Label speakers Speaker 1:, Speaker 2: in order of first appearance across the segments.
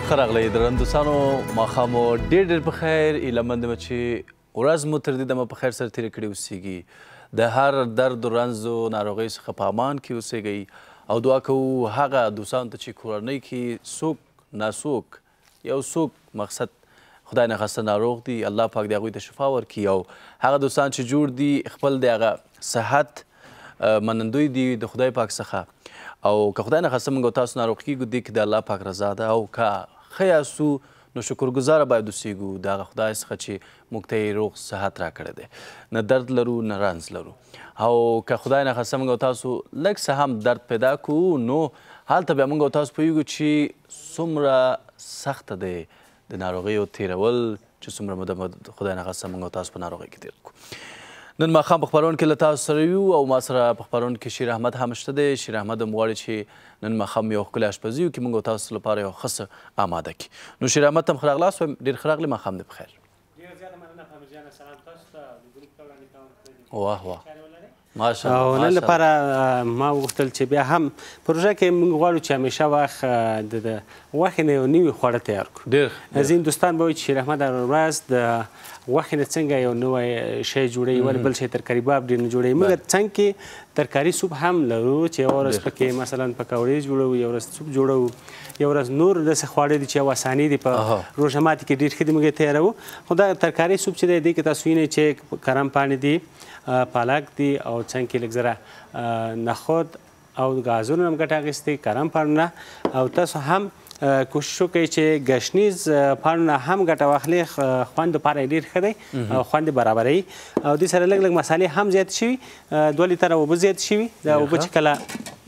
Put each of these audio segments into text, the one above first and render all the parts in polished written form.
Speaker 1: ښه راغلی درندوسانو ماښام مو ډېر په خیر ایله مند یم چې ورځ مو تر دې دمه په خیر سره تېره کړې اوسیږي د هر درد و رنځ و ناروغۍ څخه په امان کې اوسیږئ او دعا کوو هغه دوستانو ته چې کورنۍ کې څوک ناڅوک یو څوک مقصد خدای نخواسته ناروغ دي الله پاک د هغوی ته شفا ورکړي او هغه دوستان چې جوړ دي خپل د هغه صحت منندوی دي د خدای پاک څخه او که خدای نخواسته موږ او تاسو ناروغ کیږو دې کې د الله پاک رضا ده او که ښه یاستو نو شکرګزاره باید اوسیږو د هغه خدای څخه چې موږ ته یې روغ صحت راکړی دی نه درد لرو نه رنځ لرو او که خدای نخواسته موږ او تاسو لږ څه هم درد پیدا کوو نو هلته بیا موږ او تاسو پوهیږو چې څومره سخته دی د ناروغیو تېرول چې څومره موده خدای نخواسته موږ او تاسو په ناروغۍ کې تېر کړو نن ماښام په خپرونه کې له تاسو سره یو او ما سره په خپرونه کې شیر احمد هم شته دی شیر احمد هم غواړي چې نن ماښام یو ښکلې اشپزي وکړي موږ او تاسو لپاره یو ښه څه اماده کړي نو شیر احمد ته هم ښه راغلاست وایم ډېر ښه راغلی ماښام دې په خیر
Speaker 2: ډېره زیاته مننه خامر جانه سلام تاسو ته د ګروپ ته وړاندې کوم
Speaker 1: واه واه
Speaker 2: او نن لپاره ما وغوښتل چې بیا هم پروژه کې موږ غواړو چې همیشه وخت د غوښې نه یو نوي خواړه تیار کړو
Speaker 1: ډېر
Speaker 2: ځینې دوستان به وایي چې شیر احمد هره ورځ د غوښې نه څنګه یو نوی شی جوړوي ولې بل شی ترکاري باب ډېر نه جوړوي موږ څنګ کې ترکاري سوپ هم لرو چې یوه ورځ پکې مثلا پکوړې جوړوو یو ورځ سوپ جوړوو یو ورځ نور داسې خواړه دي چې یو اساني دي په روژه ماتي کې ډېر ښه دي موږ یې تیاروو خو دا ترکاري سوپ چې دی دې کې تاسو وینئ چې کرم پاڼې دي پالک دي او څنګ کې لږ ذره نخود او ګازرونه هم ګټه اخیستې کرم پاڼونه او تاسو هم کوشش وکړئ چې ګشنیز پاڼونه هم ګټه واخلئ خوند لپاره یې ډېر ښه دی او خوند یې برابروي او دې سره لږ لږ مسالې هم زیاتې شوي 2 لیتره اوبه زیاتې شوي دا اوبه چې کله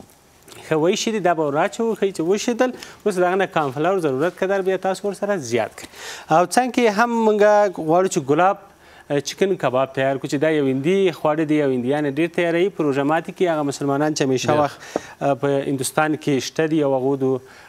Speaker 2: ښه وایشي دا به ور اچوو ښایي چې وشېدل اوس د هغه نه کانفلاور ضرورت قدر بیا تاسو ورسره زیات کړئ او څنګ کې هم موږ غواړو چې ګلاب چکن کباب تیار کړو چې دا یو هندي خواړه دي او هندیان ډېر تیاروي په روژه ماتي کې هغه مسلمانان چې همیشه وخت په هندوستان کې شته دي او هغو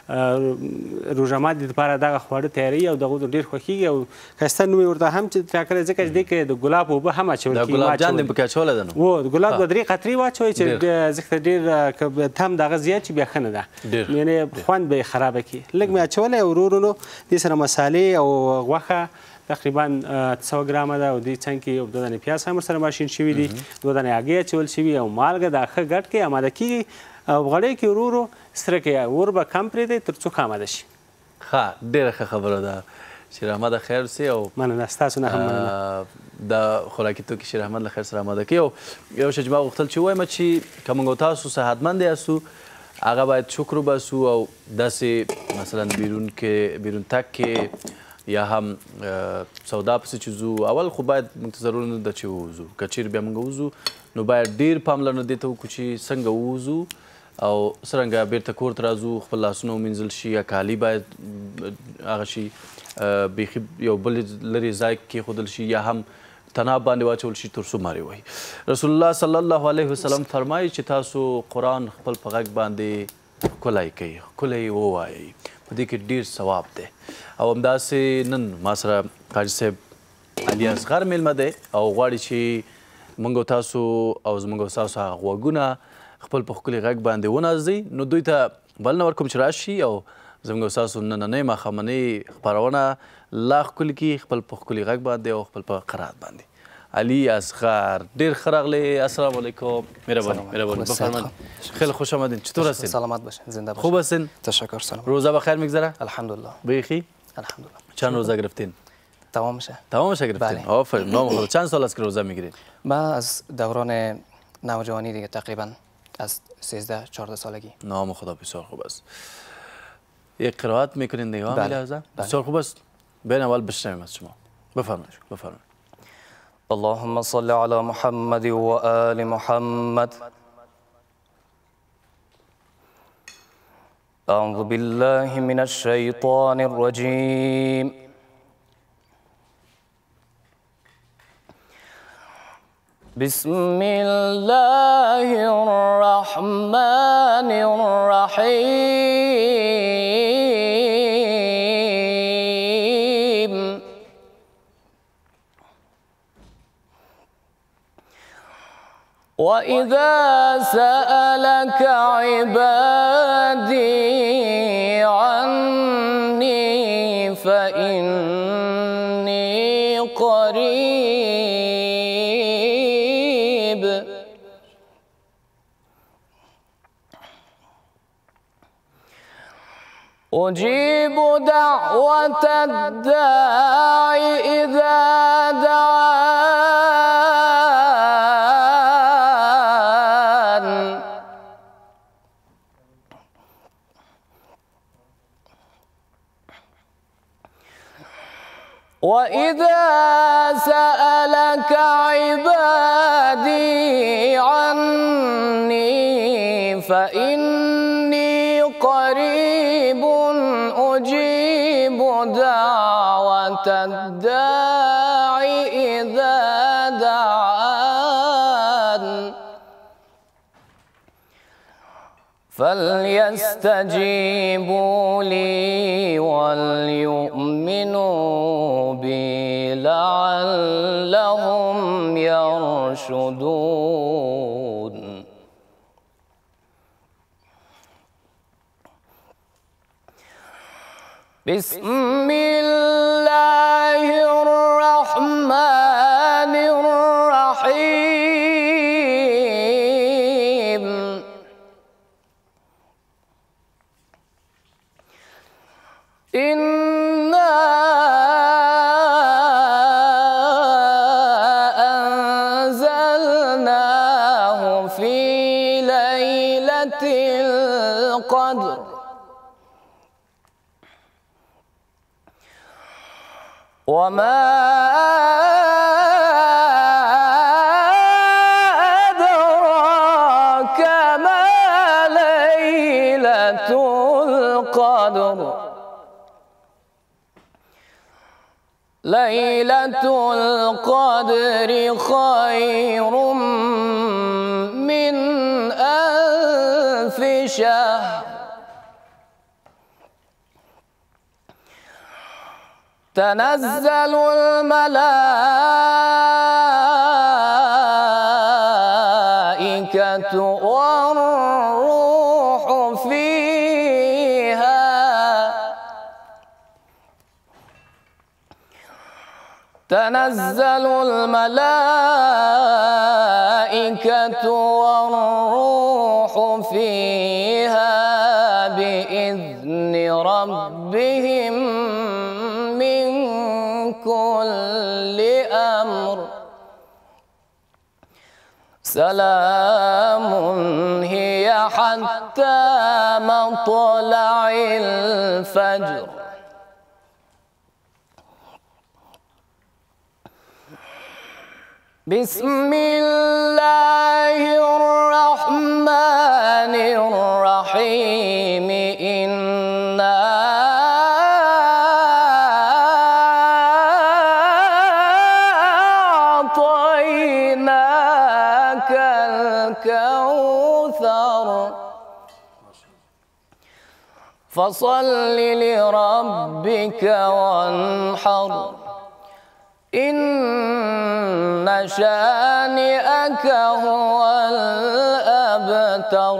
Speaker 2: د روژه ماتي دپاره دغه خواړه تیاروي او د هغو ته ډېر خوښېږي او ښایسته نوم یې ورته هم چې ټاکلی ځکه چې دې کې د ګلاب اوبه هم اچول کېږي
Speaker 1: ګلاب جان دې پکې اچولی ده نو
Speaker 2: د ګلاب 2-3 قطرې واچوئ چې ځکه ډېر تم دغه زیات چې بیا ښه نه ده یعنې خوند به یې خرابه کړي لږ مې اچولی او ورو ورو دې سره مسالې او غوښه تقریبا 100 ګرامه ده او دې څنګ کې یو 2 دانې پیاز هم ورسره ماشین شوي دي 2 دانې هګۍ اچول شوي او مالګه دا ښه ګډ کړئ اماده کېږي او غوړی کې ورو ورو سره کړئ اور به کم پرېږدئ تر څو ښه اماده شي
Speaker 1: ښه ډېره ښه خبره ده شیر احمد خیر اوسې او
Speaker 2: مننه ستاسو نه هم مننه
Speaker 1: د خوراکي توکي شیر احمد له خیر سره اماده کوي او یو شی چې ما غوښتل چې ووایم چې که موږ تاسو صحتمند یاستو هغه باید شکر وباسو او داسې مثلا بیرون تګ کې یا هم سودا پسې چې ځو اول خو باید موږ ته ضرور نه ده چې ووځو که چیرې بیا موږ وځو نو باید ډېر پاملرنه دې ته وکړو چې څنګه ووځو او څرنګه بیرته کور ته راځو خپل لاسونه ومینځل شي یا کالي باید هغه شي بیخي یو بل لرې ځای کې کېښودل شي یا هم تناب باندې واچول شي تر څو مارې وهي رسول الله صلی الله علیه وسلم فرمایي چې تاسو قرآن خپل په غږ باندې ښکلی کوئ ښکلی یې ووایئ په دې کې ډېر ثواب دی او همداسې نن ما سره قاضي صاحب علي اصغر میلمه دی او غواړي چې موږ او تاسو او زموږ او ستاسو هغه غوږونه خپل په ښکلي غږ باندې ونازوي نو دوی ته بلنه ورکوم چې راشي او زموږ او ستاسو نننۍ ماښامنۍ خپرونه لا ښکلي کړي خپل په ښکلي غږ باندې او خپل په قرائت باندې علي اصغر ډېر ښه راغلی السلام علیکم مهربانی بفرمایید خیلی خوش آمدین چطور هستین
Speaker 3: سلامت باشین زنده باشین
Speaker 1: خوب هستین
Speaker 3: تشکر سلام
Speaker 1: روزه بخیر میگذره
Speaker 3: الحمدلله
Speaker 1: بیخی
Speaker 3: الحمدلله
Speaker 1: چند روزه گرفتین
Speaker 3: تمامشه
Speaker 1: گرفتین آفرین نام خدا چند سال است که روزه میگیرید
Speaker 3: من از دوران نوجوانی دیگه تقریبا از 13-14 سالگی
Speaker 1: نام خدا بسیار خوب است یک قرائت میکنین دیگه
Speaker 3: بله
Speaker 1: بسیار خوب است بین اول بشنویم از شما بفرمایید
Speaker 3: اللهم صل على محمد وآل محمد أعوذ بالله من الشيطان الرجيم بسم الله الرحمن الرحيم وإذا سألك عبادي عني فإني قريب أجيب دعوة الداع إذا دعان وإذا سألك عبادي عني فإني قريب أجيب دعوة الداع إذا دعان فليستجيبوا لي وليؤمنوا بي لعلهم يرشدون. بسم الله الرحمن الرحيم. إنا أنزلناه في ليلة القدر وما أدراك ما ليلة القدر. ليلة القدر خير من ألف شهر تنزل الملائكة والروح فيها تنزل الملائكة والروح فيها بإذن ربهم من كل أمر سلام هي حتى مطلع الفجر. بسم الله الرحمن الرحيم. إنا أعطيناك الكوثر فصل لربك وانحر إن شانئك هو الأبتر.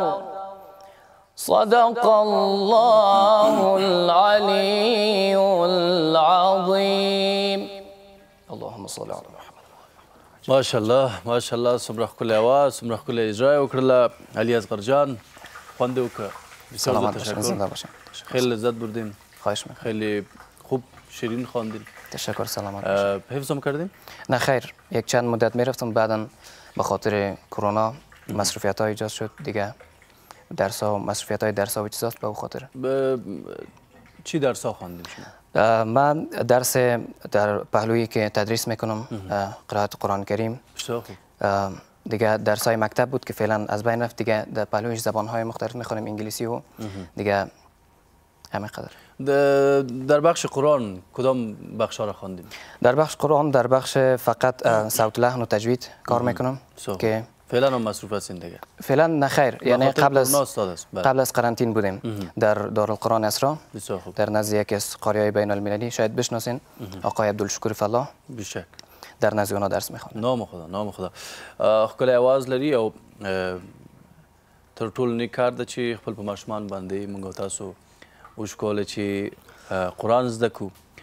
Speaker 3: صدق الله العلي العظيم. اللهم صل على محمد.
Speaker 1: ماشاءالله ماشاءالله څومره ښکلی اواز څومره ښکلی اجرا یې وکړله علي اصغر جان خوند یې وکړه.
Speaker 3: سلامت باشین زنده باشین.
Speaker 1: خیلی لذت بردیم.
Speaker 3: خواهش میکنم.
Speaker 1: خیلی خوب شیرین خواندین.
Speaker 3: تشکر سلامت باشین.
Speaker 1: حفظم کردیم؟
Speaker 3: نه خیر یک چند مدت میرفتم بعدا به خاطر کرونا مصروفیت ها ایجاد شد دیگه درس ها مصروفیت های درس ها و چیزاست به خاطر.
Speaker 1: چی درس ها خواندیم شما؟
Speaker 3: من درس در پهلویی که تدریس میکنم قرائت قرآن کریم.
Speaker 1: بسیار خوب.
Speaker 3: دیگه درس های مکتب بود که فعلا از بین رفت دیگه در پهلویش زبان های مختلف میخونیم انگلیسی و دیگه همین قدر.
Speaker 1: در بخش قرآن کدام بخش ها را خواندیم؟
Speaker 3: در بخش قرآن در بخش فقط صوت لحن و تجوید کار میکنم که
Speaker 1: فعلا هم مصروف هستین دیگه؟
Speaker 3: فعلا نه خیر یعنی قبل از قرنطین بودیم در دارالقرآن اسرا در نزد یکی از قاریای بین المللی شاید بشناسین آقای عبدالشکور فلاح
Speaker 1: بیشک
Speaker 3: در نزد اونا درس میخوانم.
Speaker 1: نام خدا ښکلی اواز لري او تر ټولو نیک کار ده چې خپل په ماشومان باندې موږ تاسو وشکوله چې قرآن زده کړو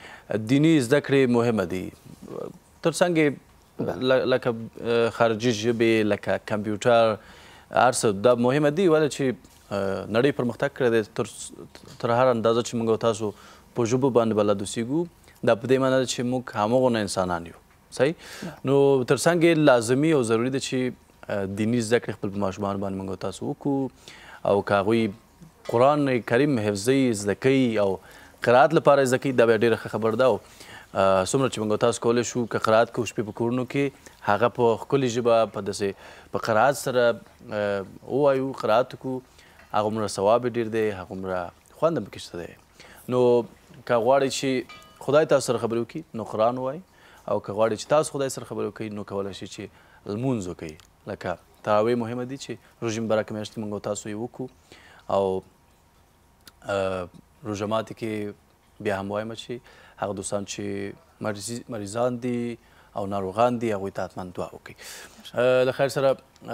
Speaker 1: دیني زده کړې مهمه دي ترڅنګ لکه خارجي ژبې لکه کمپیوټر هر څه دا مهمه دي ولې چې نړۍ پرمختګ کړی دی تر هر اندازه چې موږ او تاسو په ژبو باندې بلد اوسېږو دا په دې معنی ده چې موږ همغونه انسانان یو صحیح نو ترڅنګ لازمي او ضروري ده چې دیني زده کړې خپل په ماشومانو باندې موږ او تاسو وکړو او که هغوی قرآن کریم حفظوي زده کوي او قرائت لپاره زده کوي دا بیا ډېره ښه خبره ده او څومره چې موږ تاسو کولی شو که قرائت کوو شپې په کورونو کې هغه په ښکلې ژبه په داسې په قرائت سره ووایو قرائت وکړو هغومره ثواب یې ډېر دی هغومره خوند هم پکې شته دی نو که غواړئ چې خدای تاسو سره خبرې وکړي نو قرآن ووایئ او که غواړئ چې تاسو خدای سره خبرې وکړئ نو کولی شئ چې لمونځ وکړئ لکه تراویح مهمه دي چې روژې مبارکه میاشت کې موږ تاسو یې وکړو او روژه ماتي کې بیا هم وایم چې هغه دوستان چې مریضان دي او ناروغان دي هغوی ته حتما دعا وکړئ له خیر سره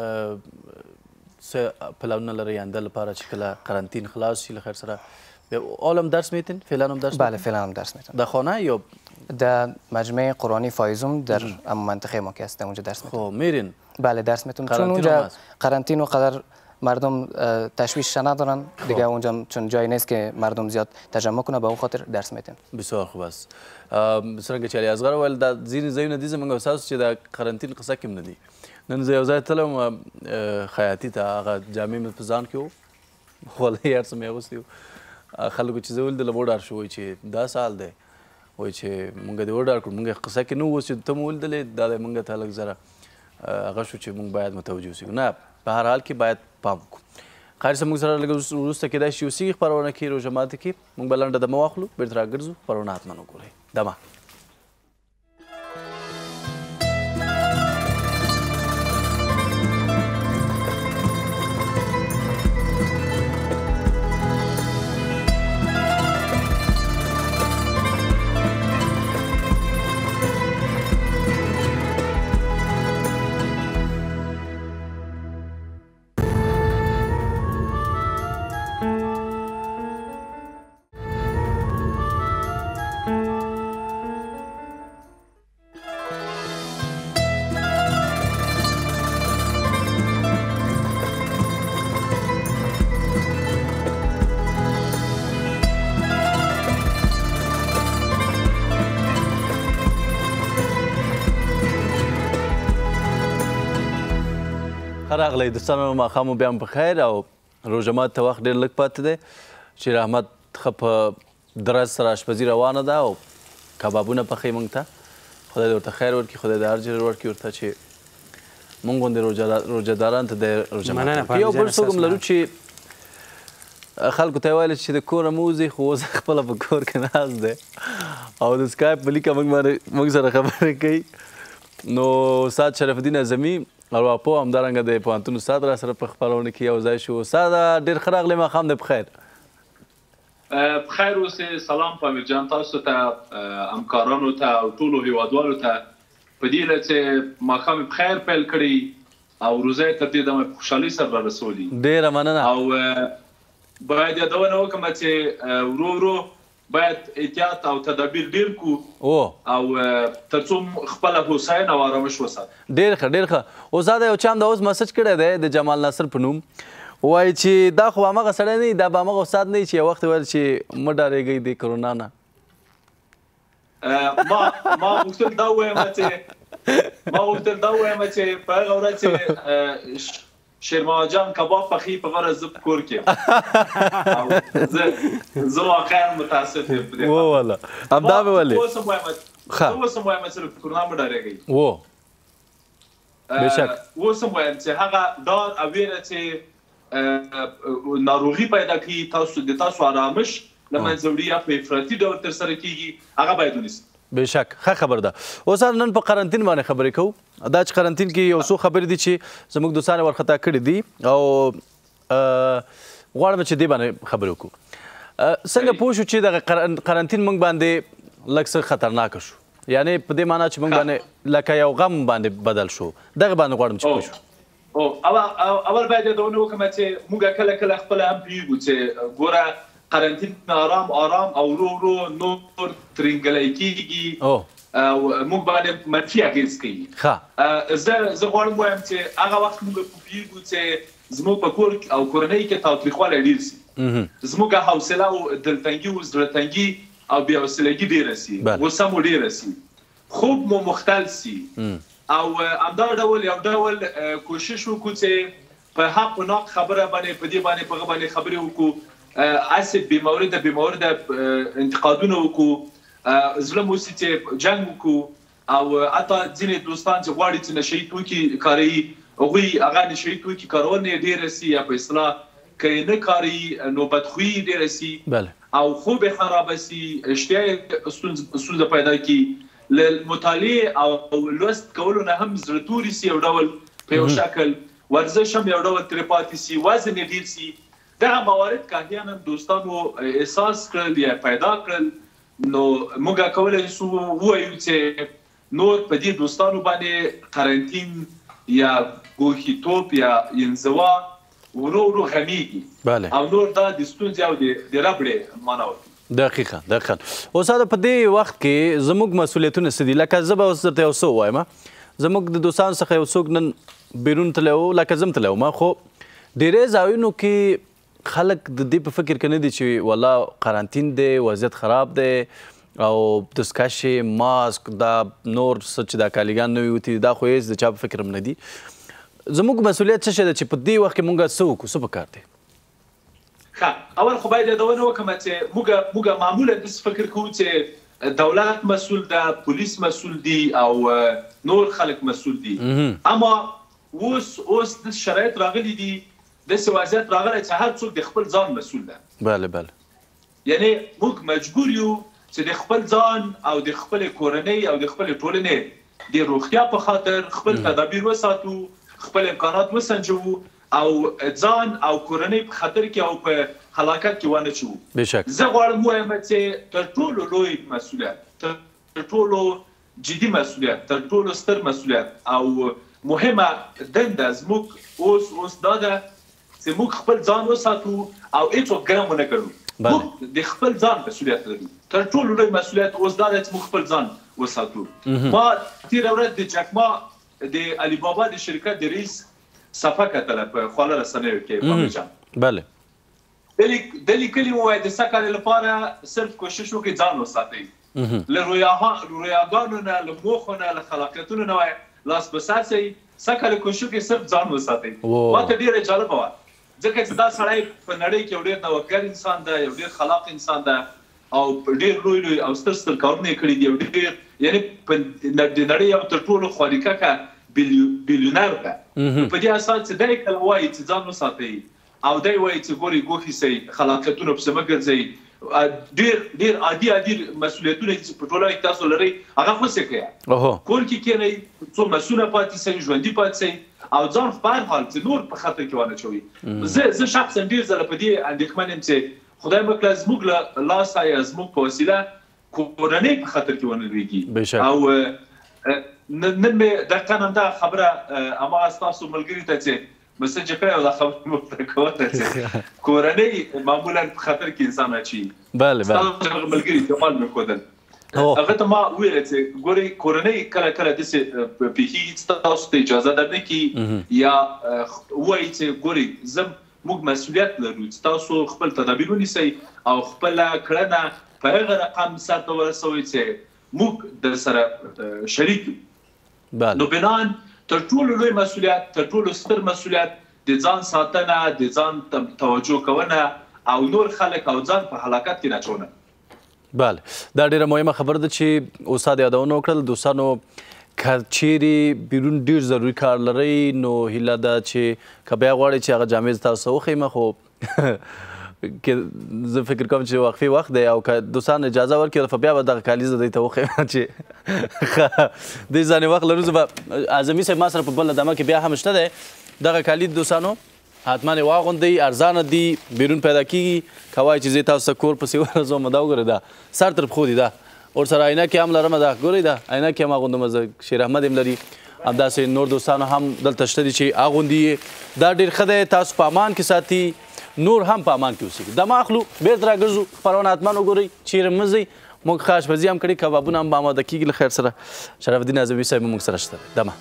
Speaker 1: څه پلانونه لرئ آینده لپاره چې کله قرنطین خلاص شي له خیر سره اول هم درس میتین؟ فعلا هم درس
Speaker 3: بله فعلا هم درس میتین
Speaker 1: در خانه یا
Speaker 3: در مجمع قرآنی فایزوم در منطقه ما که هست اونجا درس میتون
Speaker 1: خب میرین؟
Speaker 3: بله درس میتون چون اونجا قرنطین و قدر مردم تشویش ندارن دیگه اونجا چون جایی نیست که مردم زیاد تجمع کنه به اون خاطر درس میتیم
Speaker 1: بسیار خوب است څرنګه چې علي اصغر وویل دا ځینې ځایونه دي زموږ استادو چې د قرنطین قصه کې هم نه دي نن زه یو ځای تلم خیاطي ته هغه جامې مې په ځان کې وو خولۍ هر څه مې اغوستي وو خلکو چې زه ولیدلم وډار شو وایي چې دا سال دی وایي چې موږ دې وډار کړو موږ قصه کې نه وو اوس چې ته مو ولیدلې دا دی موږ ته لږ زره هغه شو چې موږ باید متوجه اوسېږو نه په هر حال کې باید پام وکړو خیر زموږ سره لږ وروسته کېدای شي اوسېږي خپرونه کې روژه ماتي کې موږ به لنډه دمه واخلو بېرته راګرځو خپرونه حتما وګورئ دمه راغلی دوستانو ماښام مو بیا هم په خیر او روژه ماتي ته وخت ډېر لږ پاتې دی شیر احمد ښه په درز سره اشپزي روانه ده او کبابونه پخوي موږ ته خدای دې ورته خیر ورکړي خدای دې هر جیر ورکړي ورته چې موږ غوندې روژهدارانو ته د روژه ماتي یو بل څوک هم لرو چې خلکو ته یې ویل چې د کوره مه وځئ خو اوس خپله په کور کې ناست دی او د سکایپ په لیکه موږ سره خبرې کوي نو استاد شرف الدین اعظمي ارواپوه همدارنګه د پوهنتون استاد را سره په خپرونه کې یو ځای شو استاد ډېر ښه راغلی ماښام دی بخیر
Speaker 4: بخیر اوسئ سلام پامیر جان تاسو ته همکارانو ته او ټولو هیوادوالو ته په دې هیله چې ماښام یې بخیر پیل کړی او روژه یې تر دې دمه په خوشحالۍ سره را رسولي
Speaker 1: ډېره مننه
Speaker 4: او باید یادونه وکړم چې ورو ورو باید احتیاط او تدابیر ډیر کو او ترڅو خپل هوساینه او آرامش وساتو
Speaker 1: ډیر ښه ډیر ښه استاد یو چا هم د اوس مسج کړی دی د جمال ناصر په نوم وایي چې دا خو همغه سړی نه دا به همغه استاد نه چې یو وخت ویل چې مه ډارېږئ د کرونا نه
Speaker 4: ما غوښتل دا ووایم چې په هغه ورځ چې شیرمحمد جان کباب پخی په غره زه په کور کې زه واقعا متاسف یم
Speaker 1: والله همدا مې ولې
Speaker 4: اوس هم وایم چې له کرونا مه ډارېږئ
Speaker 1: بېشک
Speaker 4: اوس هم وایم چې هغه ډار او ویره چې ناروغي پیدا کوي د تاسو آرامش له منځه وړي یا په افراطي ډول ترسره کېږي هغه باید ونیسئ
Speaker 1: بېشک ښه خبر ده استاد نن په قرنطین باندې خبرې کوو دا چې قرنطین کې یو څو خبرې دي چې زموږ دوستان یې ورخطا کړي دي او غواړم چې دې باندې خبرې وکړو څنګه پوه شو چې دغه قرنطین موږ باندې لږ څه خطرناکه شو یعنې په دې معنا چې موږ باندې لکه یو غم باندې بدل شو دغه باندې غواړم چې پوه شو
Speaker 4: اول باید یادونه وکړم چې موږ کله کله خپله هم پوهېږو چې ګوره قرنطین آرام آرام او ورو ورو نور ترنګلی کېږي او موږ باندې منفي اغېز کوي. زه غواړم ووایم چې هغه وخت موږ پوهېږو چې زموږ په کور او کورنۍ کې تاوتریخوالی ډېر سي، زموږ حوصله او دلتنګي او زړهتنګي او بې حوصلګي ډېره سي، غوسه مو ډېره سي، خوب مو مختل سي او همدا ډول یو ډول کوشش وکړو چې په حق و ناق خبره باندې په دې باندې په هغه باندې خبرې وکړو، هسې بې مورده انتقادونه وکړو، زړه مو سي چې جنګ وکړو او حتی ځینې دوستان چې غواړي چې نشهیي توکي کاروي هغوی هغه نشهیي توکي کارونه یې ډېره سي یا په اصطلاح که یې نه کاروي نو بدخویي یې ډېره سي او خوب یې خرابه سي، اشتها یې ستونزه پیدا کړي، له مطالعې او لوست کولو نه هم زړه توري سي یو ډول په یو شکل، ورزش هم یو ډول ترې پاتې سي، وزن یې ډېر سي. دغه موارد که احیانا دوستانو احساس کړل یا پیدا کړل نو موږ کولی شو ووایو چې نور په دې دوستانو باندې قرنطین یا ګوښیتوب یا انزوا ورو ورو غمیږي او نور دا د ستونزې او د ربړې معنا ورکوي.
Speaker 1: دقیقا استاده په دې وخت کې زموږ مسؤلیتونه څه دي؟ لکه زه به اوس درته یو څه ووایم، زموږ د دوستانو څخه یو څوک نن بیرون تللی و، لکه زه هم تللی وم، خو ډېری ځایونو کې خلک د دې په فکر کې نه دي چې والله قرنطین دی، وضعیت خراب دی او دستکشې، ماسک، دا نور څه چې دا کالیګان نوي وتي دا خو هېڅ د چا په فکر هم نه دي. زموږ مسؤلیت څه شی دی چې په دې وخت کې موږ څه وکړو، څه پکار دی؟
Speaker 4: اول خو باید یادونه وکړم چې موږ معمولا داسې فکر کوو چې دولت مسؤل ده، پولیس مسؤل دي او نور خلک مسؤل دي، اما اوس داسې شرایط راغلي دي، داسې وضعیت راغلی چې هر څوک د خپل ځان مسؤل ده. یعنې موږ مجبور یو چې د خپل ځان او د خپلې کورنۍ او د خپلې ټولنې د روغتیا په خاطر خپل تدابیر وساتو، خپل امکانات وسنجوو او ځان او کورنۍ په خطر کې او په هلاکت کې ونه اچوو. زه غواړم ووایم چې تر ټولو لوی مسؤلیت، تر ټولو جدي مسؤلیت، تر ټولو ستر مسؤلیت او مهمه دنده زموږ اوس دا ده چې موږ خپل ځان وساتو او هېڅوک ګرم ونه کړو. موږ د خپل ځان مسؤلیت لرو. تر ټولو لوی مسؤلیت اوس دا دی چې موږ خپل ځان وساتو. ما تېره ورځ د جکما د علي بابا د شرکت د رئیس صفحه کتله په خواله رسنیو کې فهمي جان. ده لیکلي وو د سږ کال لپاره صرف کوشش وکړئ ځان وساتئ، له رویاګانو نه، له موخو نه، له خلاقیتونو نه لاس بساسئ، سږ کال کوشش وکړئ صرف ځان وساتئ. ماته ډېره جالبه وه ځکه چې دا سړی په نړۍ کې یو ډېر نوښتګر انسان ده، یو ډېر خلاق انسان ده او ډېر لوی او ستر کارونه یې کړي دي، یو ډېر یعنې د نړۍ یو تر ټولو خواریککه بیلیونر ده. په دې اساس چې دی کله وایي چې ځان وساتئ او دی وایي چې ګورئ ګوښي سئ، خلاقیتونو پسې مه ګرځئ، ډېر عادي مسؤلیتونه چې په ټولنه کې تاسو لرئ هغه خوسې کړئ، کور کې کښېنئ، څو مسؤله پاتې سئ، ژوندي پاتې سئ او ځان خو په هر حال چې نور په خطر کې ونه اچوي. زه شخصا ډېر ځله په دې اندېښمن یم چې خدای مه کړه زموږ له لاسه یا زموږ په وسیله کورنۍ په خطر کې ونه لویږي. او نن مې دقیقا همدغه خبره هماغه ستاسو ملګري ته چې مسج یې کړی او دا خبره مې ورته کوله چې کورنۍ معمولا په خطر کې انسان اچوي. ستاسو ملګري جمال مې ښودل، هغه ته ما وویل چې ګورئ کورنۍ کله داسې پېښېږي چې تاسو ته اجازه درنه کړي یا ووایي چې ګورئ موږ مسؤلیت لرو چې تاسو خپل تدابیر ونیسئ او خپله کړنه په هغه رقم سرته ورسوئ چې موږ در سره شریک یو. نو بنان تر ټولو لوی مسؤلیت، تر ټولو ستر مسؤلیت د ځان ساتنه، د ځان توجه کونه او نور خلک او ځان په هلاکت کې نه اچونه.
Speaker 1: بله دا ډېره مهمه خبره ده چې استاد یادونه وکړل. دوستانو که چیرې بیرون ډېر ضروري کار لرئ نو هیله ده چې که بیا غواړئ چې هغه جامې تاسو وښیمه، خو زه فکر کوم چې وقفې وخت دی او که دوستان اجازه ورکړي بیا به دغه کالیزه دوی ته وښیم چې دې ځانې وخت لرو. زه به اعظمي صاحب ما سره په بله دمه کې بیا هم شته دی دغه کالي دوستانو حتما یې واغوندئ، ارزانه دي، بیرون پیدا کېږي. که وایي چې زه تاسو ته کور پسې ورځم دا وګورئ دا سر تر پښو دي، دا ورسره عینکې هم لرمه، دا ګورئ دا عینکې هم اغوندم، زه شیر احمد هم لري، همداسې نور دوستانو هم دلته شته دي چې اغوندي یې. دا ډېر ښه دی، تاسو په امان کې ساتي نور هم په امان کې اوسېږي دمه اخلو بېرته راګرځو خپرونه حتما وګورئ چیرې مه ځئ موږ ښه اشپزي هم کړې کبابونه هم به اماده کېږي له خیر سره شرف الدین اعظمي صاحب موږ سره شته دمه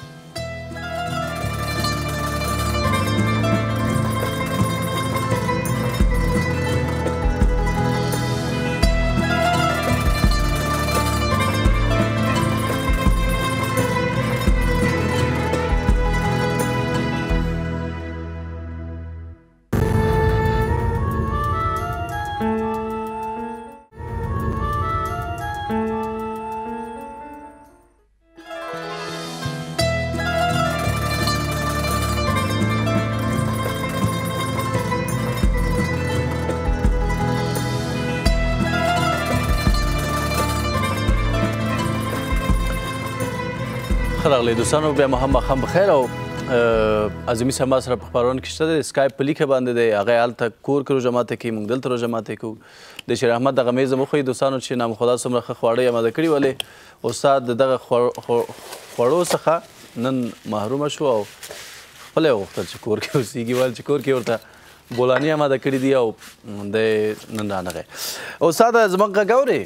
Speaker 1: راغلی دوستانو بیا مو هم ماښام بخیر او اعظمي صاحب ما سره په خپرونه کې شته دی سکایپ په لیکه باندې دی هغه هلته کور کې روژه ماته کوي موږ دلته روژه ماته کوو د شیر احمد دغه میز هم وښیي دوستانو چې نامخدا څومره ښه خواړه یې اماده کړي ولې استاد د دغه خوړو څخه نن محرومه شو او خپله یې غوښتل چې کور کې اوسېږي ویل چې کور کې ورته بولاني اماده کړي دي او دی نن رانغی استاده زموږ غږ اورې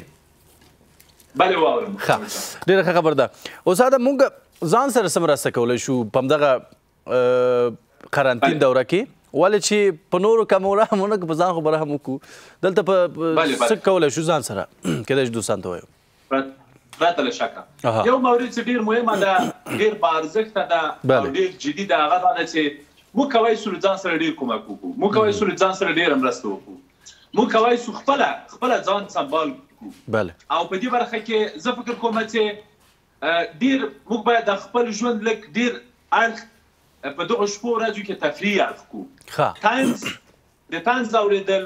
Speaker 4: بله واورم
Speaker 1: ښه ډېره ښه خبر ده استاده موږ ځان سره څه مرسته کولی شو په همدغه قرنطین دوره کې ولې چې په نورو که مو رحم ونه کړو په ځان خو به رحم وکړو دلته په څه کولی شو ځان سره کیدای شي دوستانو ته ووایو
Speaker 4: پرته له شکه یو مورد چې ډېر مهمه ده ډېر باارزښته ده او ډېر جدي ده هغه دا ده چې موږ کولی شو له ځان سره ډېر کومک وکړو موږ کولی شو له ځان سره ډېره مرسته وکړو موږ کولی شو خپله ځان سنبال
Speaker 1: بله
Speaker 4: او په دې برخه کې زه فکر کوم چې ډېر موږ باید د خپل ژوند لږ ډېر اړخ په دغو شپو ورځو کې تفریح اړخ کړو د طنز اورېدل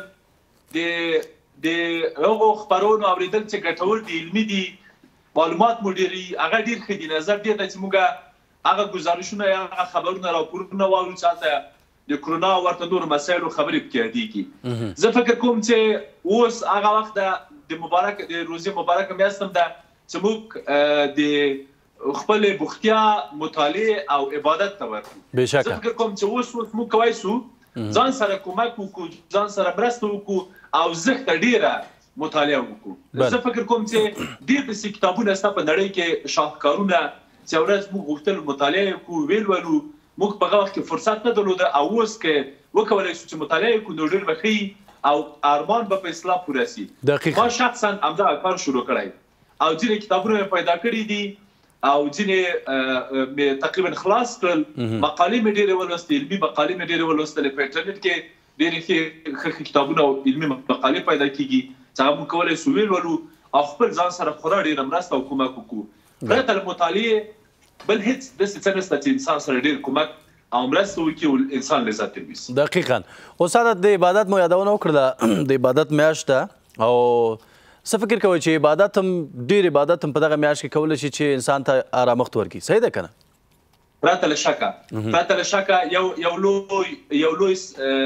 Speaker 4: د هغو خپرونو اورېدل چې ګټور دي علمي دي معلومات مو ډېر وي هغه ډېر ښه دي نظر دې ته چې موږ هغه ګزارشونه یا هغه خبرونه راپورونه واورو چې هلته د کرونا او ورته نورو مسایلو خبرې پکې یادېږي زه فکر کوم چې اوس هغه وخت د روژې مبارکه میاشت هم ده چې موږ د خپلې بوختیا مطالعې او عبادت ته ورکړو زه فکر کوم چې اوس موږ کولی شو ځان سره کومک وکړو ځان سره مرسته وکړو او زښته ډېره مطالعه وکړو زه فکر کوم چې ډېر داسې کتابونه شته په نړۍ کې شاهکارونه چې ورځ موږ غوښتل مطالعه وکړو ویلولو موږ په هغه وخت کې فرصت نه درلوده او اوس که وکولی شو چې مطالعه وکړو نو ډېر به ښه او ارمان به په اصلاح پوره سي ما شخصا همدغه کار شروع کړی او ځینې کتابونه مې پیدا کړي دي او ځینې مې تقریبا خلاص کړل مقالې مې ډېرې ولوستې علمي مقالې مې ډېرې ولوستلې په انټرنیټ کې ډېرې ښه کتابونه او علمي مقالې پیدا کېږي چې هغه موږ کولی شو ولولو او خپل ځان سره خورا ډېره مرسته او کومک وکړو پرته له مطالعې بل هېڅ داسې څه نشته چې انسان سره ډېر کومک او مرسته وکړي او انسان لذت ترې ویسي
Speaker 1: دقیقا استاده د عبادت مو یادونه وکړله د عبادت میاشت ده او څه فکر کوئ چې عبادت هم ډېر عبادت هم په دغه میاشت کې کولی شي چې انسان ته ارامښت ورکړي صحیح ده که نه
Speaker 4: پرته له شکه یو لوی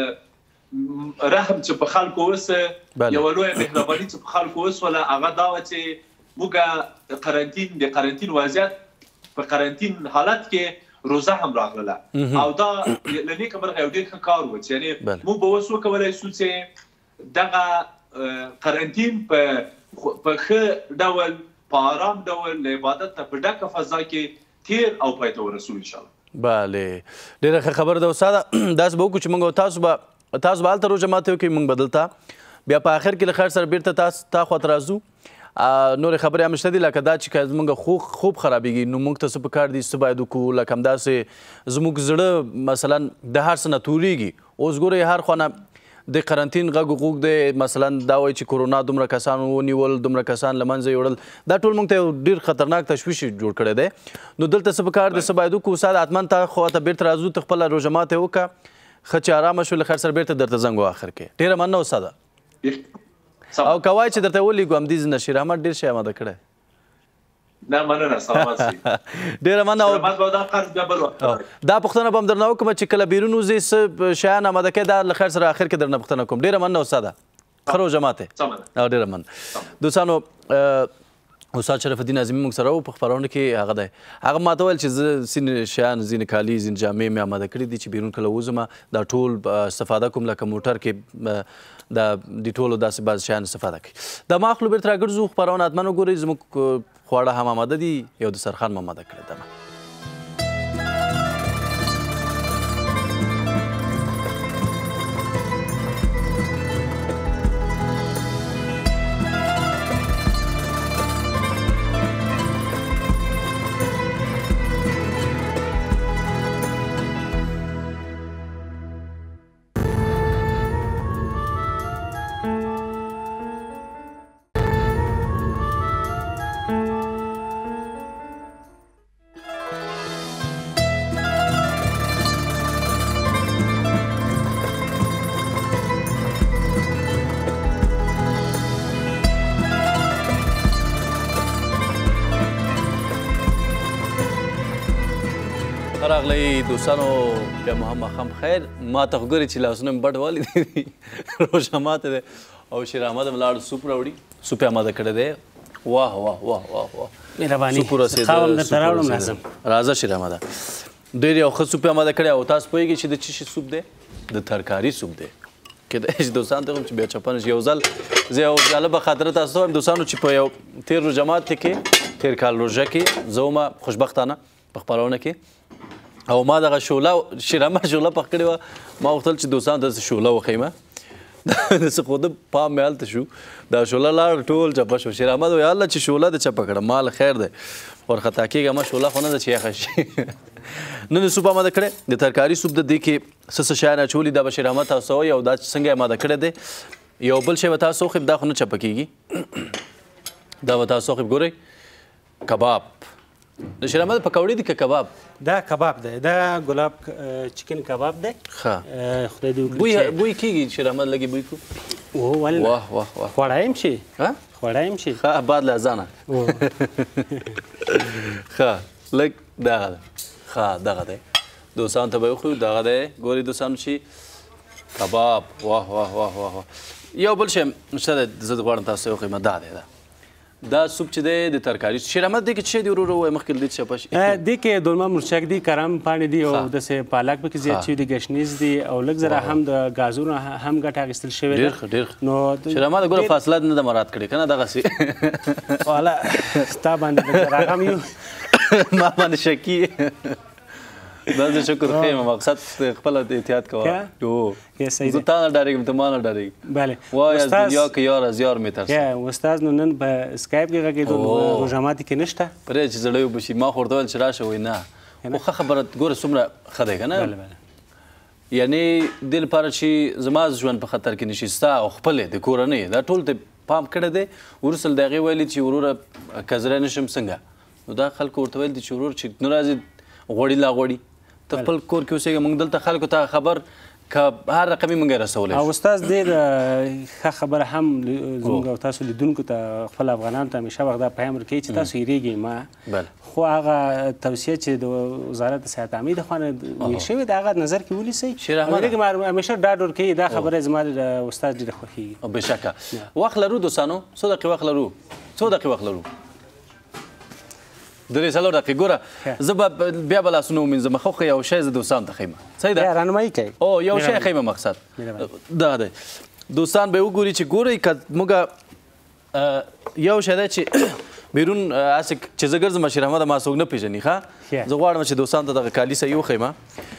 Speaker 4: رحم چې په خلکو اوسه یوه لویه مهرباني چې په خلکو اوسوله هغه دا وه چې موږ د قرنطین وضعیت په قرنطین حالت کې روزه هم راغله او دا له نیکه برخه یو ډېر ښه کار و چې یعنې موږ به اوس وکولی شو چې دغه قرنطین په ښه ډول په آرام ډول له عبادت نه په ډکه فضا کې تیر او پای ته ورسو انشاءالله
Speaker 1: بله ډېره ښه خبره ده استاده داسې به وکړو چې موږ تاسو به هلته روژه ماته وکړئ موږ به دلته بیا په آخر کې له خیر سره بیرته تا خواته راځو نورې خبرې هم شته دي لکه دا چې که زموږ خوب خرابېږي نو موږ ته څه پکار دي څه باید وکړو لکه همداسې زموږ زړه مثلا د هر څه نه تورېږي اوس ګورئ هر خوا نه د قرنطین غږ غوږ دی مثلا دا وایي چې کرونا دومره کسان ونیول دومره کسان له منځه یوړل دا ټول موږ ته یو ډېر خطرناک تشویش جوړ کړی دی نو دلته څه پکار دی څه باید وکړو استاد حتما تا خواته بیرته راځو ته خپله روژه ماته وکړه ښه چې ارامه شو له خیر سره بیرته درته زنګ و آخر کې ډېره مننه استاده او که وایي چې درته ولیږو همدې نه شیر احمد ډېر شی اماده کړی
Speaker 4: نه مننه سلامت سي
Speaker 1: ډېره مننه دا پوښتنه به هم درنه وکړم چې کله بیرون وځې څه شیان اماده کوې دا له خیر سره آخر کې درنه پوښتنه کوم ډېره مننه استاده ښه روژه ماته ډېره مننه دوستانو استاد شرف الدین اعظمي موږ سره و په خپرونه کې هغه دی هغه ماته ویل چې زه ځینې شیان ځینې کالي ځینې جامې مې اماده کړي دي چې بیرون کله وځم دا ټول استفاده کوم لکه موټر کې د ټولو داسې بعض شیان استفاده کوي دا ما اخلو بیرته راګرځو خپرونه حتما وګورئ زموږ خواړه هم اماده دي یو دسترخوان مې اماده کړی دمه راغلی دوستانو بیا مو هم ماښام خیر ما ته خو ګورې چې لاسونه مې بډ والی دي روژه ماته دی او شیر احمد هم لاړ سوپ راوړي سوپ یې اماده کړی دی واه واه واه واه واه
Speaker 2: مهرباني
Speaker 1: سوپ ورسېده
Speaker 2: خاوم درته راوړم لازم
Speaker 1: راځه شیر احمده ډېر یو ښه سوپ یې اماده کړی او تاسو پوهېږئ چې د څه شي سوپ دی د ترکاري سوپ دی کیدای شي دوستانو ته هم چې بیا چپه نه شي یو ځل زه یو جالبه خاطره تاسو ته وایم دوستانو چې په یو تېر روژه ماته کې تېر کال روژه کې زه ومه خوشبختانه په خپرونه کې او ما دغه شوله شیر احمد شوله پخ کړې وه ما غوښتل چې دوستانو ته شوله وښیمه داسې خو د پام مې هلته شو دا شوله لاړه ټول چپه شو شیر احمد وایي الله چې شوله دې چپه کړه مال خیر دی ورخطا کېږه ما شوله خو نه ده چې یخه شي نن سوپ اماده کړی د ترکاري سوپ د دې کې څه شیان اچولي دا به شیر احمد تاسو وایي او دا څنګه یې اماده کړی دی یو بل شی به تاسو وخورئ دا خو نه چپه کېږي دا به تاسو وخورئ ګورئ کباب د شیر احمد پکوړې دي که کباب
Speaker 2: دا کباب دی دا ګلاب چکن کباب دی
Speaker 1: ښه
Speaker 2: خدای دې وکړي
Speaker 1: بوی کېږي شیر احمد لږې بوی کو
Speaker 2: ولې
Speaker 1: واه واه واه
Speaker 2: خوړی هم شي
Speaker 1: ها
Speaker 2: خوړی هم شي
Speaker 1: ښه بعد له اذانه ښه لږ دغه ده ښه دغه دی دوستانو ته به یې وښیو دغه دی ګورئ دوستانو چې کباب واه واه واه واه یو بل شی شته دی زه غواړم تاسو ته وښیم دا دی دا سوپ چې دی د ترکاري شیر احمد دې کې څه شی دی ورو ورو وایي مخکې له دې چې چپه شي
Speaker 2: دې کې دولمه مرچک دي کرم پاڼې دي او داسې پالک پکې زیات شوي دي ګشنیز دي او لږ ذره هم د ګازرو هم ګټه اخیستل شوې ده
Speaker 1: ډېر ښه ډېر شیر احمد ګوره فاصله نه ده مراد کړې که نه دغسې
Speaker 2: والا ستا باندې راغم یو
Speaker 1: ما باندې شکي دا زه شکر ښیم مقصد خپله احتیاط کوه زه تا نه ډارېږم ته ما نه ډارېږم
Speaker 2: بله
Speaker 1: وایه از دنیا که یار از یار میترسم
Speaker 2: استاد نو نن په سکایپ کې غږېدو روژه ماتي کې نشته
Speaker 1: پرې چې زړه وبشي ما خو ورته ویل چې راشه وایي نه خو ښه خبره ګوره څومره ښه دی که نه یعنې دې لپاره چې زما ژوند په خطر کې نشي ستا او خپلې د کورنۍ دا ټول ته پام کړی دی وروسته له د هغې ویلي چې وروره کزری نه شم څنګه نو دا خلکو ورته ویل دي چې ورور چې نه راځي غوړي لا غوړي ته خپل کور کې اوسېږه موږ دلته خلکو ته خبر که هر رقمي موږ یې رسولی
Speaker 2: او استاد ډېر ښه خبره هم زموږ او تاسو لیدونکو ته خپل افغانانو ته همیشه وخت دا پیغام ورکوي چې تاسو هېرېږئ ما خو هغه توصیه چې د وزارت صحت عامې د خوا نه ویل شوې ده هغه نظر کې ونیسئ همیشه ډاډ ورکوي دا خبره زما د استاد ډېره خوښېږي
Speaker 1: بېشکه وخت لرو دوستانو څو دقیقې وخت لرو څو دقیقې وخت لرو درې څلور دقیقې ګوره زه به بیا به لاسونه ومینځم ښه خو یو شی زه دوستانو ته ښیم صحیح ده
Speaker 2: رانمایي کوي
Speaker 1: او یو شی ښیم مقصد دا دی دوستان به وګوري چې ګورئ که موږ یو شی دی چې بیرون هسې چې زه ګرځم شیر احمده ما څوک نه پېژني ښه زه غواړم چې دوستانو ته دغه کالي صحیح وښیم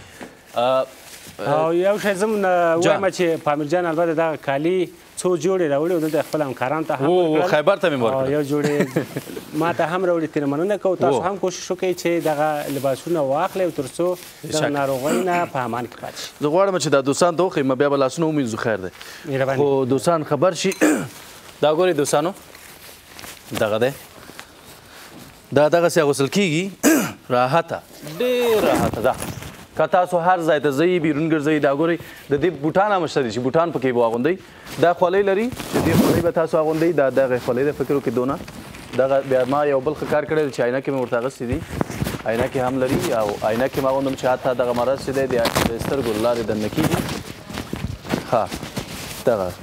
Speaker 2: او یو شی زه وایم چې پامیر جان البته دغه کالي څو جوړې راوړي او دلته خپل همکارانو ته هم
Speaker 1: خیبر ته مې ورکړل
Speaker 2: یو جوړې ما ته هم راوړي ترې مننه کوو تاسو هم کوشش وکړئ چې دغه لباسونه واخلئ او تر څو د ناروغۍ نه په امان کې پاتې شي
Speaker 1: زه غواړم چې دا دوستان ته وښیم بیا به لاسونه ومینځو خیر دی خو دوستان خبر شي دا ګورئ دوستانو دغه دی دا دغسې اغوستل کېږي راحته ډېر راحته ده که تاسو هر ځای ته ځئ بیرون ګرځئ دا ګورئ د دې بوټان هم شته دي چې بوټان پکې به واغوندئ دا خولۍ لري چې دې خولۍ به تاسو اغوندئ دا دغه خولۍ د فکر وکړئ دونه دغه بیا ما یو بل ښه کار کړی دی چې عینکې مې ورته اغوستې دي عینکې هم لري او عینکې مې اغوندم چې حتی دغه مرض چې دی د سترګو له لارې دننه کېږي ښه دغه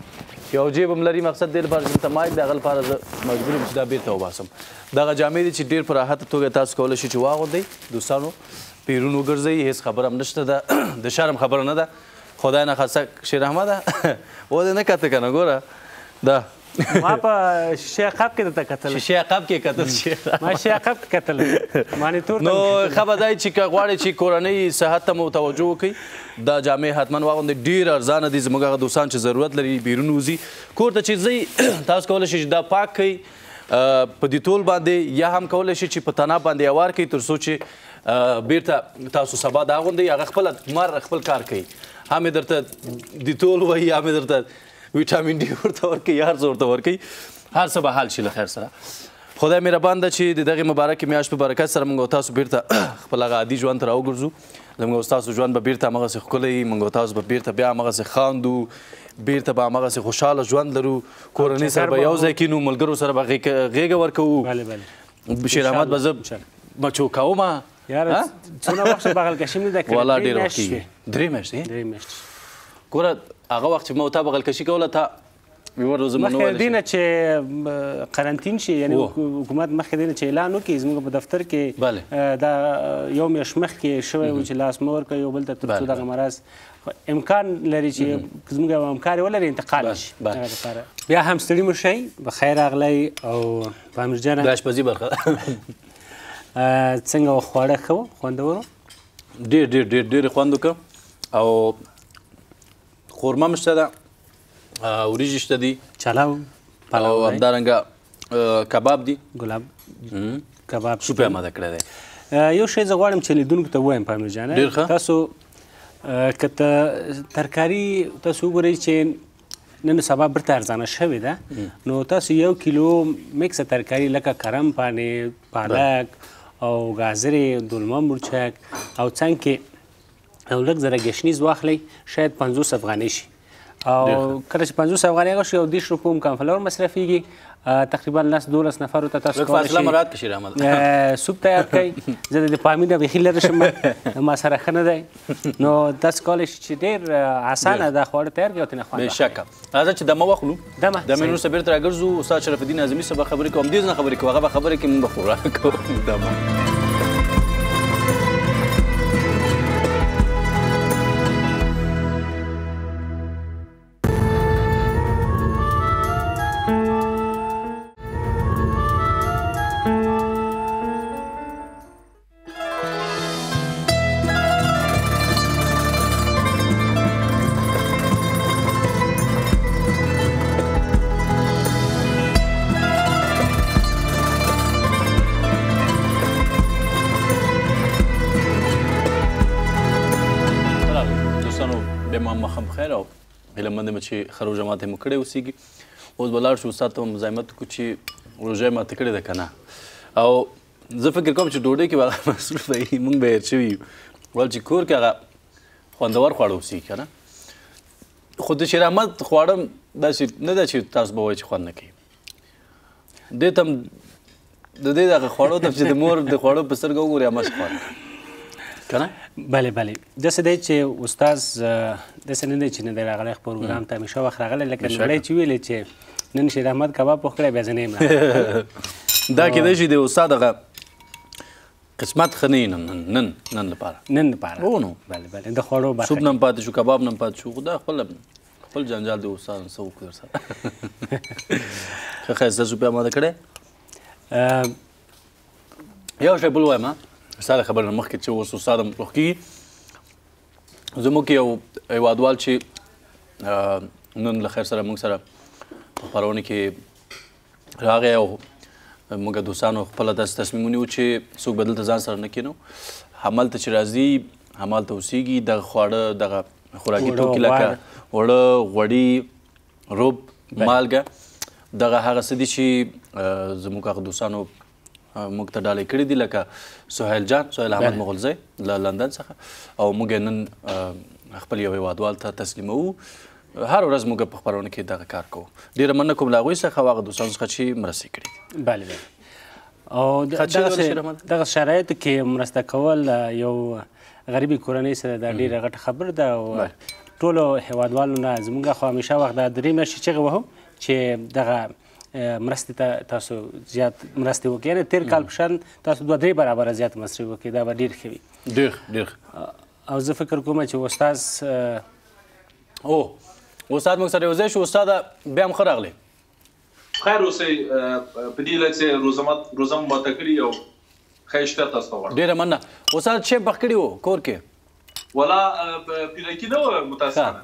Speaker 1: یو جیب هم لري مقصد دې لپاره چې ته مایک د هغه لپاره زه مجبور یم چې دا بېرته وباسم دغه جامې دي چې ډېر په راحته توګه تاسو کولی شئ چې واغوندئ دوستانو پیرون وګرځئ هېڅ خبره هم نشته ده د شرم خبره نه ده خدای نخواسته شیر احمده ودې نه کته که نه ګوره دا
Speaker 2: ما په شیشه عقب کې درته کتل
Speaker 1: شیشه عقب کې کتل
Speaker 2: ما شیشه عقب کې کتل مانیټور
Speaker 1: نو ښه به دا چې که غواړئ چې کورنۍ صحت ته مو توجه وکړئ دا جامې حتما واغوندئ ډېر ارزانه دي زموږ هغه دوستان چې ضرورت لري بیرون وځي کور ته چې ځئ تاسو کولی شئ چې دا پاک کړئ په دیتول باندې یا هم کولی شئ چې په تناب باندې هوار کړئ تر څو چې بیرته تاسو سبا دا اغوندئ هغه خپله مر خپل کار کوي هم یې درته دیتول وایي هم یې درته ویټامین ډي ورته ورکوي هر څه ورته ورکوي هر څه به حل شي له خیر سره خدای مهربان ده چې د دغې مبارکې میاشت په برکت سره موږ او تاسو بیرته خپل هغه عادي ژوند ته راوګرځو زموږ او ستاسو ژوند به بیرته همغسې ښکلی موږ او تاسو به بیرته بیا همغسې خاندو بیرته به همغسې خوشحاله ژوند لرو کورنۍ سره به یو ځای کینو ملګرو سره به غېږه ورکوو شیر احمد به زه چوکوم
Speaker 2: یاره څونه وخت بغل کشي مې ده
Speaker 1: والله ډېر وخت کېږي 3 میاشتې ګوره هغه وخت چې ما تا بغل کشي کوله تا
Speaker 2: مخکې دې نه چې قرنطین شي یعنې حکومت مخکې دې نه چې اعلان وکړي زموږ په دفتر کې دا یو میاشت مخکې شوی و چې لاس مه ورکوئ یو بل ته تر څو دغه مرض امکان لري چې زموږ یو همکار ولري انتقال شي بیا هم ستړي مو شئ بخیر راغلی او په امیر جانه
Speaker 1: د اشپزي برخه
Speaker 2: څنګه و خواړه ښه و خوندور
Speaker 1: ډېر ډېر ډېر ډېر خوند وکړه او خورمه هم شته ده وریجې شته دي
Speaker 2: چلاو
Speaker 1: او همدارنګه کباب دي
Speaker 2: ګلاب کباب
Speaker 1: سوپ یې اماده کړی دی
Speaker 2: یو شی زه غواړم چې لیدونکو ته ووایم په امیر جانه تاسو که ترکاري تاسو وګورئ چې نن سبا بیرته ارزانه شوې ده نو تاسو 1 کیلو میکس ترکاري لکه کرم پانې پالک او ګازرې دولمه مرچک او څنګ کې یو لږ زره ګشنیز واخلئ شاید 50 افغانۍ شي او کله چې 50 افغانۍ هغه شي او 10 روپۍ هم کانفلور مصرفېږي تقریبا 12 نفرو ته تاسو کولی شئ سوپ تیار کړئ زه د پامي نه بیخي لرې شم ما سره ښه نه دی نو تاسو کولی شئ چې ډېر اسانه دا خواړه تیار کړئ او ترې خوند
Speaker 1: بېشکه راځه چې دمه واخلو دمه وروسته بېرته راګرځو استاد شرف الدین اعظمي صاحب به خبرې کوو همدې نه خبرې کوو هغه به خبرې کوي موږ به خوراک کوو دمه چې خروجه ماته مو کړې اوسېږي اوس به لاړ شو استاد ته مزاحمت وکړو چې روژه یې ماته کړې ده که نه او زه فکر کوم چې ډوډۍ کې به هغه مصروف وي مونږ به هېر شوي یو ول چې کور کې هغه خوندور خواړه اوسېږي که نه خو د شیر احمد خواړه داسې نه ده چې تاسو به وایئ چې خوند نه کوي دې ته هم د دې دغه خوړو ته چې د مور د خوړو په سترګه وګورې هماغسې خوند کنه
Speaker 2: بله بله داسې دی چې استاد داسې نه دی چې نه دی راغلی پروګرام ته همیشه وخت راغلی لکه نړۍ چې ویلې چې نن شیر احمد کباب پوخ کړی بیا زه نه یم
Speaker 1: دا کېدای شي د استاد هغه قسمت ښه نه وي نن لپاره
Speaker 2: نن لپاره
Speaker 1: نو
Speaker 2: بله بله د خوړو برخه
Speaker 1: سوپ نه هم پاتې شو کباب نه هم پاتې شو خو دا خپل جنجال د استاد څه وکړو درسره ښه ښایسته سوپ یې اماده کړی یو شی بل وایم ستا د خبرې نه مخکې چې اوس استاد هم روغ کېږي زموږ یو هېوادوال چې نن له خیر سره موږ سره په خپرونه کې راغی او موږ دوستانو خپله داسې تصمیم ونیو چې څوک به دلته ځان سره نه کښېنو همالته چې راځي همالته اوسېږي دغه خواړه دغه خوراکي توکي لکه اوړه غوړي روب مالګه دغه هغه څه دي چې زموږ هغه دوستانو موږ ته ډالۍ کړي دي لکه سهیل احمد مغلزی له لندن څخه او موږ نن خپل یو هېوادوال ته تسلیموو هر ورځ موږ په خپرونه کې دغه کار کوو ډېره مننه کوم له هغوی څخه او هغه دوستانو څخه چې مرستې کړي دي
Speaker 2: بله بله او دغه شرایطو کې مرسته کول یو غریبي کورنۍ سره دا ډېره غټه خبره ده او ټولو هیوادوالو نه زموږ خو همیشه وخت دا 3 میاشتې چغې وهو چې دغه مرستې ته تاسو زیات مرستې وکړئ یعنې تېر کال په شان تاسو 2-3 برابره زیات مرستې وکړئ دا به ډېر ښه وي
Speaker 1: ډېر
Speaker 2: او زه فکر کوم چې استاد
Speaker 1: استاد موږ سره یو ځای شو استاده بیا هم ښه راغلی
Speaker 4: خیر اوسئ په دې هیله چې روزه مو ماته کړي او ښه شته تاسو ته غواړم
Speaker 1: ډېره مننه استاد څه پخ کړي وو کور کې
Speaker 4: ولا پیرکي نه وه متاسفانه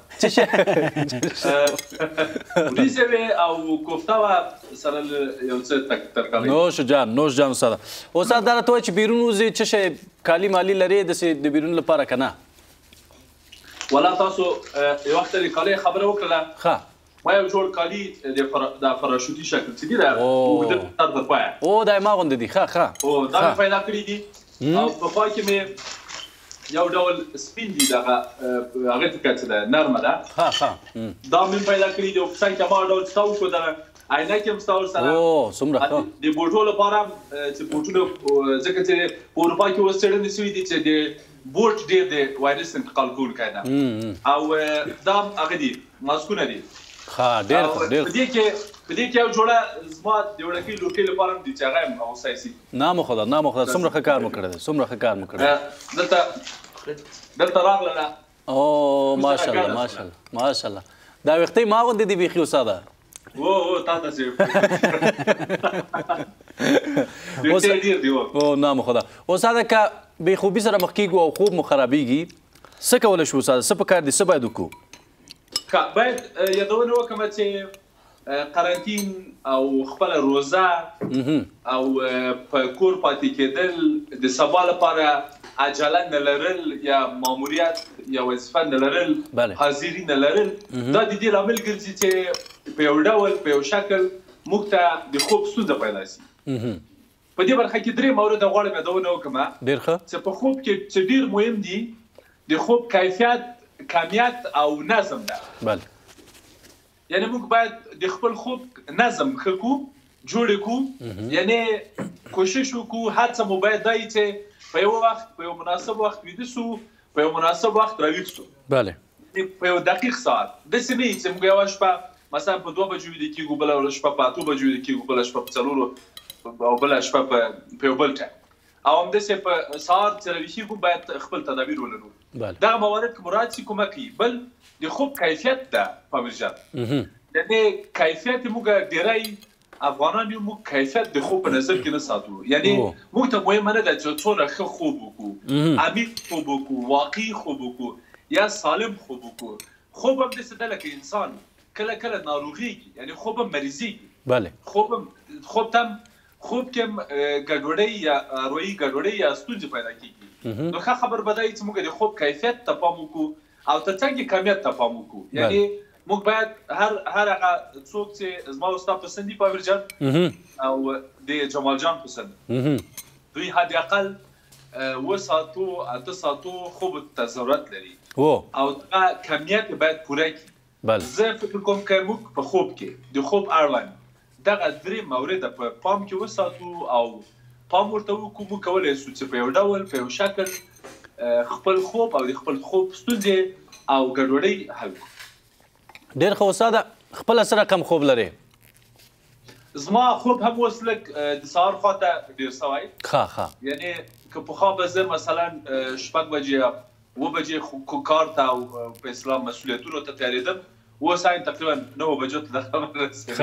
Speaker 4: وریځې وې او کوفته وه سره یو څه ترکاري
Speaker 1: نوش جان استاده استاد دا راته وایي چې بیرون وځي څه شی کالي مالي لرې داسې د بیرون لپاره که نه
Speaker 4: ولا تاسو یو وخت د کالي خبره وکړله ما یو جوړ کالي د فراشوتي شکل چې دي دا اوږده تر د پایه
Speaker 1: دا یې ما غوندې دي ښه
Speaker 4: دا مې پیدا کړي دي او په خوا کې مې یو ډول سپین دي دغه هغې ته که څه ده نرمه ده دا مې پیدا کړي دي او په څنګ کې ما ډول ستا وکړو دغه عینکې هم ستا ورسره د بوټو لپاره چې بوټونه ځکه چې په اروپا کې اوس څېړنې شوي دي چې د بوټ ډېر د وایرس انتقال کوونکی ده او دا هغه دي ماسکونه دي په دې کې یو جوړه زما د وړکۍ لورکۍ لپاره هم دي چې هغه هم اغوستی شي
Speaker 1: نام خدا څومره ښه کار مو کړی دی
Speaker 4: دلته راغله
Speaker 1: ماشاءالله دا ویښتۍ ما غوندې دي بیخي استاده
Speaker 4: تا ته چې ویښتۍ ډېر دي
Speaker 1: نام خدا استاده که بېخوبي سره مخ کېږو او خوب مو خرابېږي څه کولی شو استاده څه پکار دي څه باید وکړو
Speaker 4: باید یادونه وکړم چې قرنطین او خپله روزه او په کور پاتې کېدل د سبا لپاره عجله نه لرل یا ماموریت یا وظیفه نه لرل حاضري نه لرل دا د دې لامل ګرځي چې په یو ډول په یو شکل موږ ته د خوب ستونزه پیدا شي په دې برخه کې 3 مورده غواړم یادونه وکړم چې په خوب کې چې ډېر مهم دي د خوب کیفیت کمیت او نظم ده یعنی موږ باید د خپل خوب نظم ښه کړو جوړ کړو یعنی کوشش وکړو هڅه مو باید دا وي چې په یو وخت په یو مناسب وخت ویده سو په یو مناسب وخت راویښ سو په یو دقیق ساعت داسې نه وي چې موږ یوه شپه مثلا په 2 بجو ویده کېږو بله شپه په 8 بجو ویده کېږو بله شپه په 4 او بله شپه په یو بل ټایم او همداسې په سهار چې راویښېږو باید خپل تدابیر ولرو دغه موارد که مراعات شي کومک کوي بل د خوب کیفیت ده پامیر جان یعنې کیفیت موږ ډېری افغانان یو موږ کیفیت د خوب په نظر کې نه ساتو یعنې موږ ته مهمه نه ده چې څومره ښه خوب وکړو عمیق خوب وکړو واقعي خوب وکړو یا سالم خوب وکړو خوب هم داسې ده لکه انسان کله ناروغېږي یعنې خوب هم مریضېږي خوب ته خوب کې هم ګډوډۍ یا اروایي ګډوډۍ یا ستونزې پیدا کېږي نو ښه خبر به دا وي چې موږ د خوب کیفیت ته پام وکړو او تر څنګ یې کمیت ته پام وکړو یعنې موږ باید هر هغه څوک چې زما او ستا پسند دي پامیر جان او د جمال جان پسند دوی حد اقل 7 ساعتو 8 ساعتو خوب ته ضرورت لري او دا کمیت باید پوره کړي زه فکر کوم که موږ په خوب کې د خوب اړوند دغه 3 مورده په پام کې وساتو او پام ورته وکړو موږ کولی شو چې په یو ډول په یو شکل خپل خوب او د خپل خوب ستونزې او ګډوډۍ حل کړو
Speaker 1: ډېر ښه استاده خپله څه رقم خوب لرې
Speaker 4: زما خوب هم اوس لږ د سهار خواته ډېر سوی یعنې که پخوا به زه مثلا 6 بجې 7 بجې کار ته او په اسلام مسؤلیتونو ته تیارېدم اوس تقریبا 9 بجو ته د خبره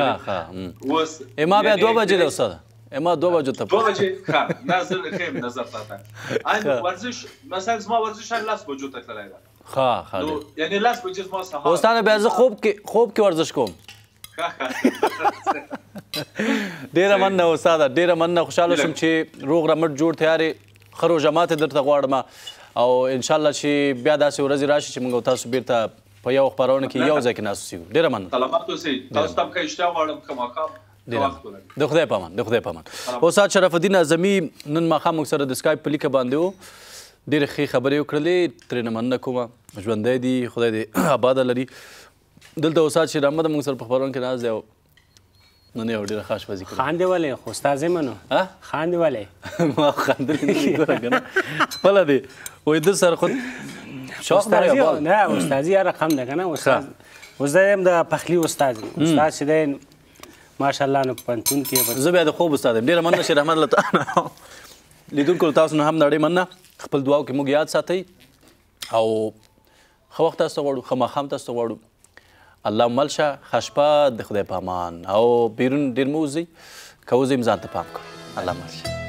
Speaker 4: رسېدلی
Speaker 1: ما بیا 2 بجې ده استاده ما 2 بجو ته
Speaker 4: 2 بجې ښه نظر ښه نظر تاته ورزش مثلا زما ورزش 10 بجو ته تللی ده یعنی 10 بجې زما سهار
Speaker 1: استاده بیا زه خوب کې ورزش کوم ډېره مننه استاده ډېره مننه خوشحاله شوم چې روغ رمټ جوړ تیار یې ښه روژه ماتې درته غواړم او انشاءالله چې بیا داسې ورځې راشي چې موږ او تاسو بیرته په یو خپرونه کې یو ځای کې ناست اوسېږو ډېره مننه
Speaker 4: سلامات اوسئ تاسو ته هم ښه اشتیا غواړم که ماښام
Speaker 1: د خدای پامان استاد شرف الدین اعظمي نن ماښام موږ سره د سکایپ په لیکه باندې و ډېرې ښې خبرې وکړلې ترېنه مننه کومه ژوندی دي خدای دې آباده لري دلته استاد شیر احمد موږ سره په خپرونه کې ناست دی او نن یو ډېره ښه اشپزي کړې
Speaker 2: خاندې ولې خو استاد یې منو خاندې ولې
Speaker 1: ما خندلې نه دي ګوره که نه خپله دی وایي ده سره خو شوق داره یا بال؟
Speaker 2: نه استادی هر رقم ده کنه استاد هم د پخلی استاد استاد چې دی ماشاءالله نو پنتون کې
Speaker 1: زه بیا د خوب استاد یم ډېره مننه شیر احمد له لیدونکو تاسو نه هم نړۍ مننه خپل دعاو کې موږ یاد ساتئ او ښه وخت تاسو ته غواړو ښه ماښام تاسو ته غواړو الله مل شه ښه شپه د خدای په امان او بیرون ډېر مه وځئ که وځئ ځان ته پام کوئ الله مل شه